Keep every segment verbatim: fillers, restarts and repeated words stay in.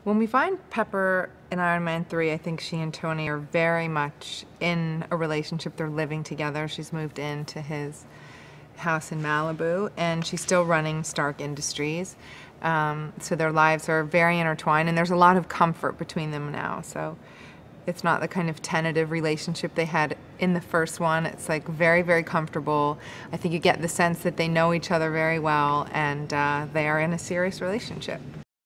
When we find Pepper in Iron Man three, I think she and Tony are very much in a relationship. They're living together. She's moved into his house in Malibu, and she's still running Stark Industries. Um, so their lives are very intertwined, and there's a lot of comfort between them now. So it's not the kind of tentative relationship they had in the first one. It's like very, very comfortable. I think you get the sense that they know each other very well, and uh, they are in a serious relationship.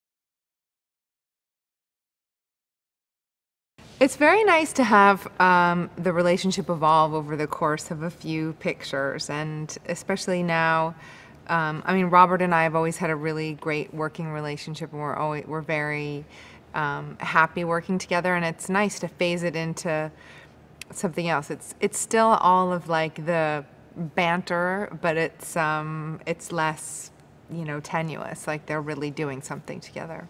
It's very nice to have um, the relationship evolve over the course of a few pictures, and especially now, um, I mean, Robert and I have always had a really great working relationship, and we're always, we're very um, happy working together, and it's nice to phase it into something else. It's it's still all of like the banter, but it's um, it's less, you know, tenuous, like they're really doing something together.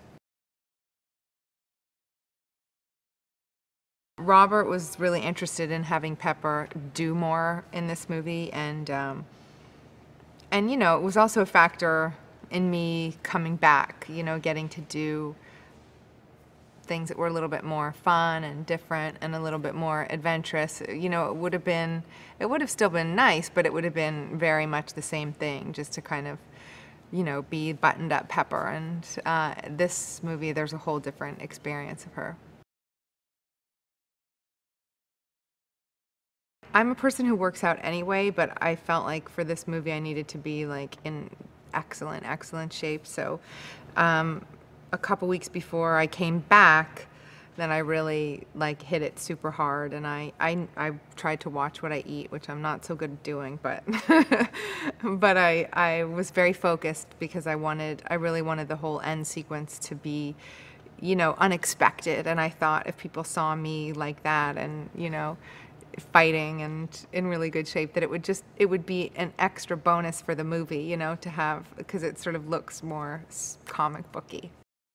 Robert was really interested in having Pepper do more in this movie, and um, and you know, it was also a factor in me coming back, you know, getting to do things that were a little bit more fun and different and a little bit more adventurous. You know, it would have been, it would have still been nice, but it would have been very much the same thing, just to kind of, you know, be buttoned up Pepper. And uh, this movie, there's a whole different experience of her. I'm a person who works out anyway, but I felt like for this movie I needed to be like in excellent, excellent shape. So um, a couple weeks before I came back, then I really like hit it super hard, and I, I, I tried to watch what I eat, which I'm not so good at doing, but but I, I was very focused because I wanted, I really wanted the whole end sequence to be, you know, unexpected. And I thought if people saw me like that and, you know, fighting and in really good shape, that it would just, it would be an extra bonus for the movie, you know, to have, because it sort of looks more comic booky.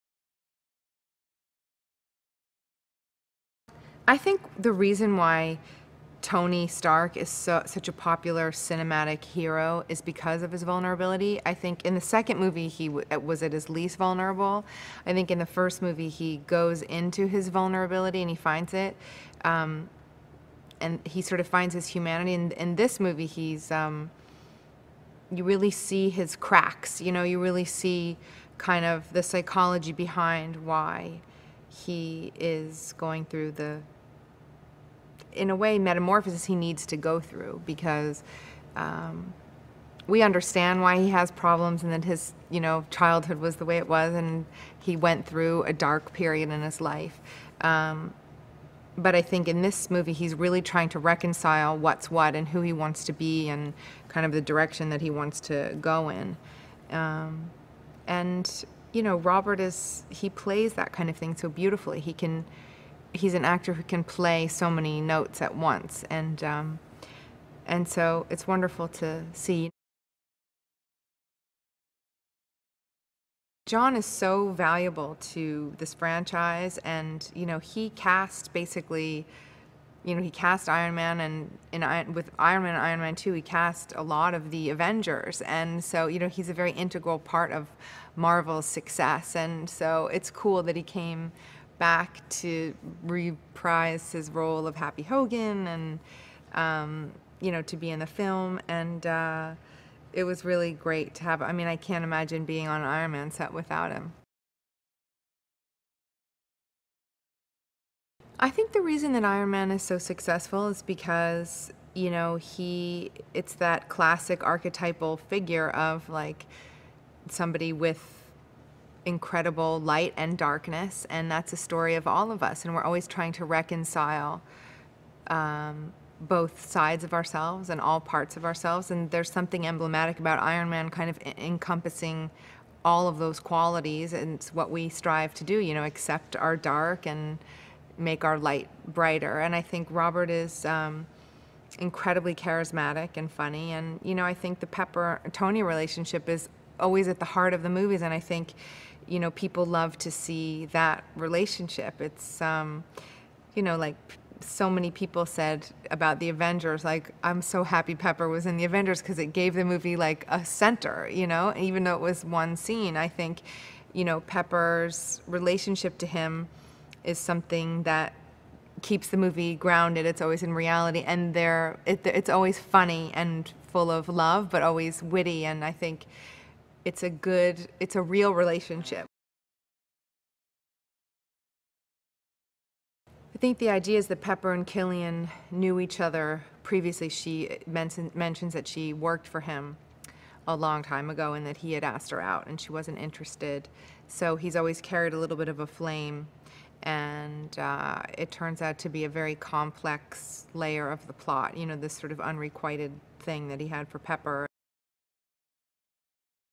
I think the reason why Tony Stark is so, such a popular cinematic hero is because of his vulnerability. I think in the second movie he w was at his least vulnerable. I think in the first movie he goes into his vulnerability and he finds it. Um, and he sort of finds his humanity. In, in this movie, he's, um, you really see his cracks, you know, you really see kind of the psychology behind why he is going through the, in a way, metamorphosis he needs to go through, because um, we understand why he has problems, and that his, you know, childhood was the way it was, and he went through a dark period in his life. Um, But I think in this movie, he's really trying to reconcile what's what and who he wants to be and kind of the direction that he wants to go in. Um, and, you know, Robert is, he plays that kind of thing so beautifully. He can, he's an actor who can play so many notes at once. And, um, and so it's wonderful to see. John is so valuable to this franchise, and you know, he cast basically, you know, he cast Iron Man, and in with Iron Man and Iron Man two, he cast a lot of the Avengers, and so you know, he's a very integral part of Marvel's success, and so it's cool that he came back to reprise his role of Happy Hogan, and um, you know, to be in the film, and. Uh, It was really great to have. I mean, I can't imagine being on an Iron Man set without him. I think the reason that Iron Man is so successful is because, you know, he, it's that classic archetypal figure of like somebody with incredible light and darkness, and that's a story of all of us, and we're always trying to reconcile um, both sides of ourselves and all parts of ourselves, and there's something emblematic about Iron Man kind of encompassing all of those qualities, and it's what we strive to do, you know, accept our dark and make our light brighter. And I think Robert is um, incredibly charismatic and funny, and you know, I think the Pepper-Tony relationship is always at the heart of the movies, and I think, you know, people love to see that relationship. It's, um, you know, like so many people said about the Avengers, like, I'm so happy Pepper was in the Avengers because it gave the movie like a center, you know, even though it was one scene. I think you know, Pepper's relationship to him is something that keeps the movie grounded. It's always in reality, and they're it, it's always funny and full of love, but always witty. And I think it's a good, it's a real relationship. I think the idea is that Pepper and Killian knew each other previously. She mention, mentions that she worked for him a long time ago and that he had asked her out and she wasn't interested. So he's always carried a little bit of a flame, and uh, it turns out to be a very complex layer of the plot, you know, this sort of unrequited thing that he had for Pepper.